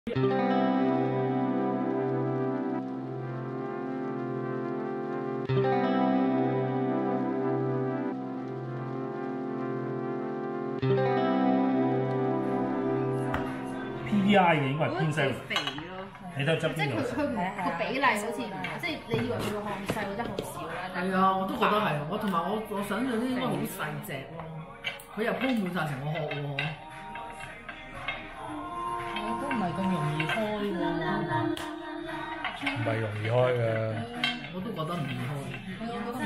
PDI 嘅應該係偏西， 肥咯。 你睇側邊度。 佢個比例好似唔係，即係你以為佢個漢細，或者好少啦。 係啊，我都覺得係。我同埋我想象啲應該好細隻咯。佢又鋪滿晒成個殼喎。都唔係咁容易開喎。 唔係容易開嘅。 我都覺得唔易開。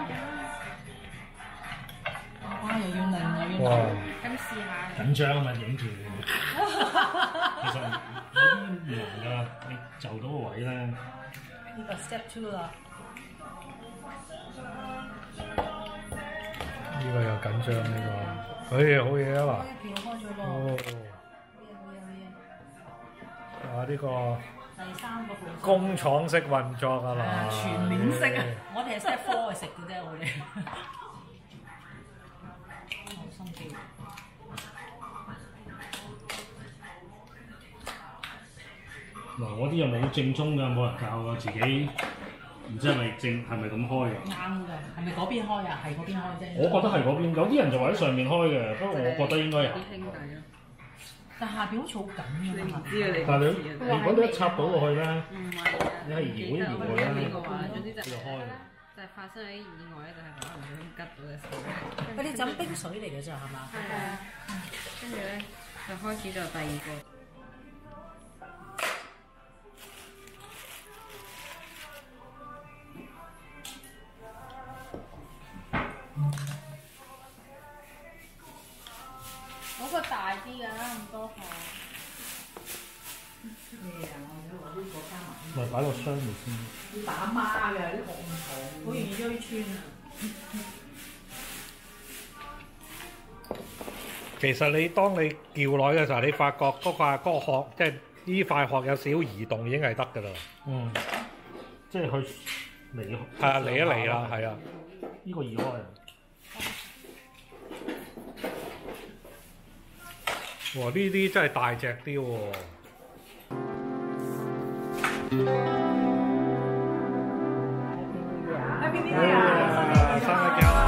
哇！又要擰又要擰。 咁試下。 緊張啊嘛，影住。其實有啲唔難㗎，你就到個位咧。 呢個 step 2啦。 呢個又緊張呢個。好嘢啊嗱。 一片開咗咯。 哦。啊！呢個第三個步驟工廠式運作啊嗱， 全面式啊！我哋係 step 4去食嘅啫，我哋好心機。 嗱，我啲又冇正宗㗎，冇人教㗎，自己唔知係咪咁開嘅。 啱㗎，係咪嗰邊開啊？係嗰邊開啫。 我覺得係嗰邊，有啲人就話喺上面開嘅，不過我覺得應該係。 啲兄弟咯。 但下邊好似好緊㗎嘛。 你唔知啊你。 但係如果你一插到落去咧， 唔係啊， 你係搖一搖佢咧， 總之就開。 就係發生咗啲意外咧，就係可能會吉到隻手。 嗰啲就冰水嚟嘅啫，係嘛？ 係啊。跟住咧，就開始就第二個。嗰個大啲㗎，咁多殼。 咩啊？我呢個加埋。 咪擺落箱度先。 要打孖嘅啲殼咁重，好容易追穿啊！ 其實當你撬耐嘅時候，你發覺嗰個殼，即係呢塊殼有少少移動已經係得㗎啦。 嗯，即係佢離。 係啊，離一離啦，係啊。 呢個易開啊！ 哇！呢啲真係大隻啲喎。 Happy New Year！ 生日快樂！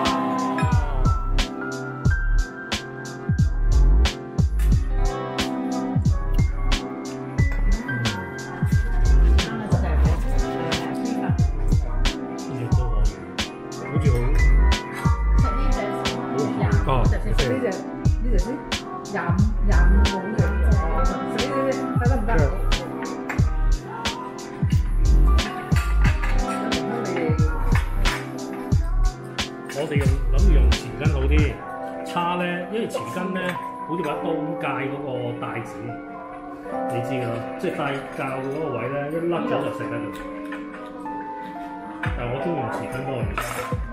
我哋諗住用匙羹好啲，叉咧，因為匙羹咧好似話刀界嗰個帶子，你知㗎啦，即係帶教嗰個位咧，一甩咗就食得㗎。但係我中意用匙羹多啲。